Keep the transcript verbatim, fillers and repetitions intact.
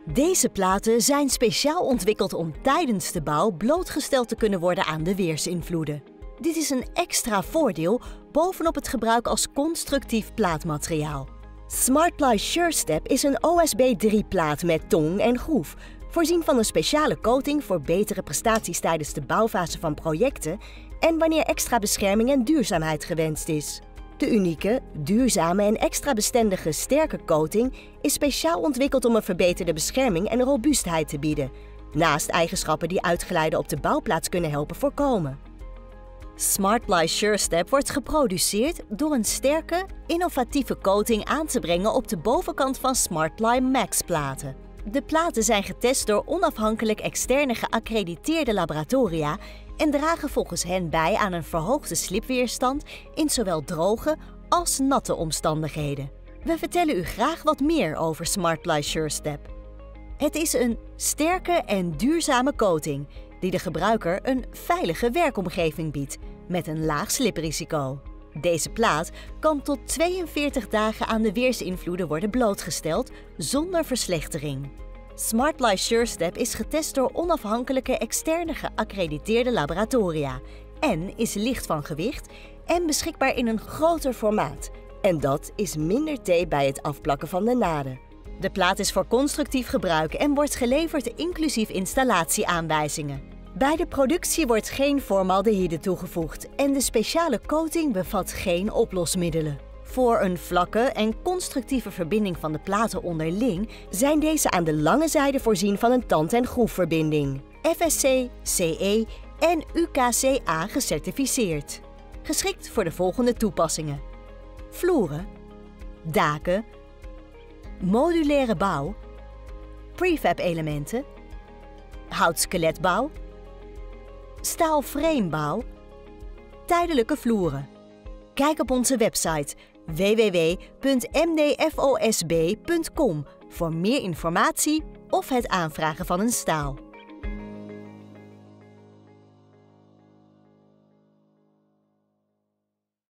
Deze platen zijn speciaal ontwikkeld om tijdens de bouw blootgesteld te kunnen worden aan de weersinvloeden. Dit is een extra voordeel bovenop het gebruik als constructief plaatmateriaal. SmartPly SureStep is een O S B drie plaat met tong en groef, voorzien van een speciale coating voor betere prestaties tijdens de bouwfase van projecten en wanneer extra bescherming en duurzaamheid gewenst is. De unieke, duurzame en extra bestendige sterke coating is speciaal ontwikkeld om een verbeterde bescherming en robuustheid te bieden, naast eigenschappen die uitglijden op de bouwplaats kunnen helpen voorkomen. SmartPly SureStep wordt geproduceerd door een sterke, innovatieve coating aan te brengen op de bovenkant van SmartPly Max platen. De platen zijn getest door onafhankelijk externe geaccrediteerde laboratoria en dragen volgens hen bij aan een verhoogde slipweerstand in zowel droge als natte omstandigheden. We vertellen u graag wat meer over SmartPly SureStep. Het is een sterke en duurzame coating die de gebruiker een veilige werkomgeving biedt met een laag sliprisico. Deze plaat kan tot tweeënveertig dagen aan de weersinvloeden worden blootgesteld zonder verslechtering. SmartPly SureStep is getest door onafhankelijke externe geaccrediteerde laboratoria en is licht van gewicht en beschikbaar in een groter formaat. En dat is minder tape bij het afplakken van de naden. De plaat is voor constructief gebruik en wordt geleverd inclusief installatieaanwijzingen. Bij de productie wordt geen formaldehyde toegevoegd en de speciale coating bevat geen oplosmiddelen. Voor een vlakke en constructieve verbinding van de platen onderling zijn deze aan de lange zijde voorzien van een tand- en groefverbinding. F S C, C E en U K C A gecertificeerd. Geschikt voor de volgende toepassingen: vloeren, daken, modulaire bouw, prefab-elementen, houtskeletbouw, staalframebouw, tijdelijke vloeren. Kijk op onze website w w w punt m d f o s b punt com voor meer informatie of het aanvragen van een staal.